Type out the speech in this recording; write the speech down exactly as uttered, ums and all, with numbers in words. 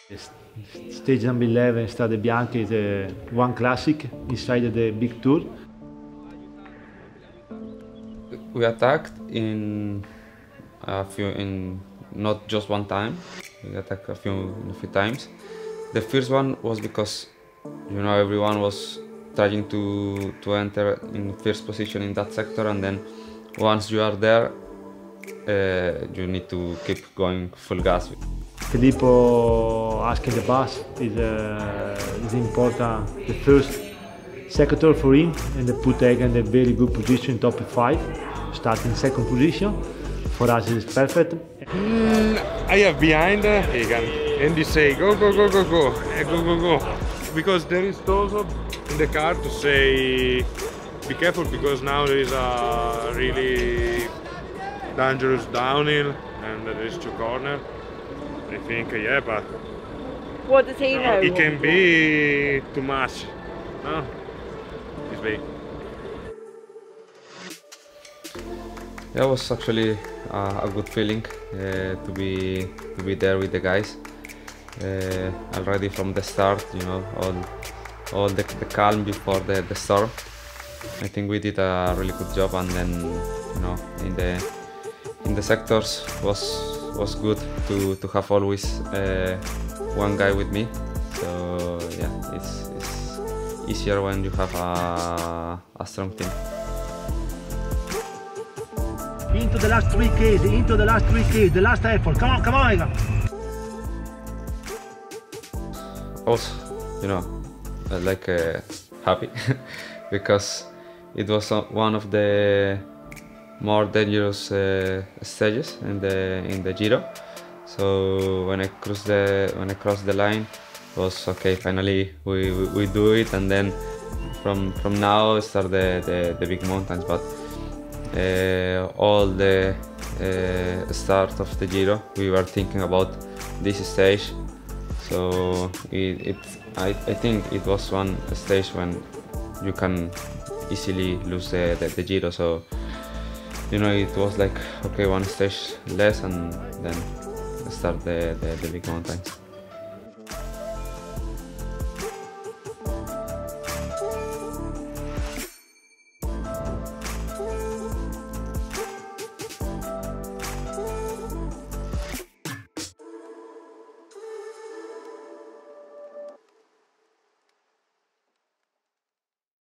Stage number eleven, Strade Bianche, is a one classic inside the big tour. We attacked in a few, in not just one time. We attacked a few, a few times. The first one was because, you know, everyone was trying to to enter in first position in that sector, and then once you are there, uh, you need to keep going full gas. Filippo asking the bus is, uh, is important. The first sector for him, and they put Egan in a very good position, top five, starting second position. For us, it is perfect. Mm, I have behind uh, Egan, and he say go go go go go uh, go go go, because there is also in the car to say be careful, because now there is a really dangerous downhill and there is two corners. I think, yeah, but what does he know? It can be too much. No, it's big. Yeah, it was actually uh, a good feeling uh, to be to be there with the guys. Uh, already from the start, you know, all all the, the calm before the, the storm. I think we did a really good job, and then, you know, in the in the sectors was was good to to have always uh, one guy with me. So yeah, it's, it's easier when you have a, a strong team. Into the last three Ks, into the last three Ks, the last effort. Come on, come on, Egan. I was, you know, like uh, happy because it was one of the more dangerous uh, stages in the in the Giro. So when I crossed the when I crossed the line, it was okay. Finally, we we, we do it, and then from from now start the the, the big mountains. But uh, all the uh, start of the Giro, we were thinking about this stage. So it, it I I think it was one stage when you can easily lose the the, the Giro. So, you know, it was like, okay, one stage less, and then start the, the, the big mountains.